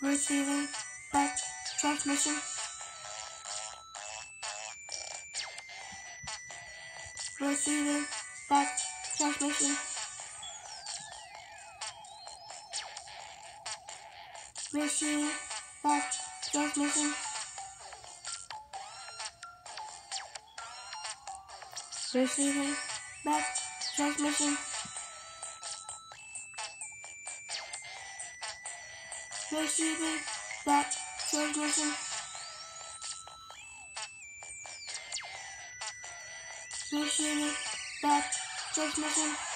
Receiving back transmission. Receiving back transmission. Receiving back transmission. Receiving back transmission. Receiving back transmission. Receiving back transmission.